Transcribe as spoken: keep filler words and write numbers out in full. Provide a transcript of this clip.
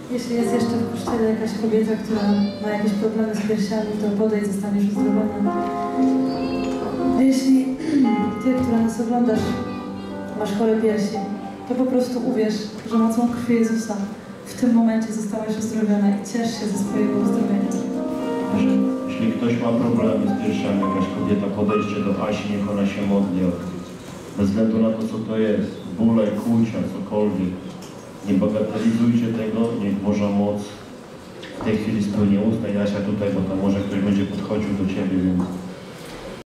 Jeśli jest jeszcze w kościele jakaś kobieta, która ma jakieś problemy z piersiami, to podejdź, zostaniesz uzdrowiona. A jeśli ty, która nas oglądasz, masz chore piersi, to po prostu uwierz, że mocą krwi Jezusa w tym momencie zostałaś uzdrowiona i ciesz się ze swojego uzdrowienia. Jeśli ktoś ma problemy z piersiami, jakaś kobieta, podejdźcie do Asi, niech ona się modli. Bez względu na to, co to jest, bóle, kłucia, cokolwiek. Nie bagatelizujcie tego, niech Boża moc w tej chwili spełni usta i Asia tutaj, bo tam może ktoś będzie podchodził do Ciebie, więc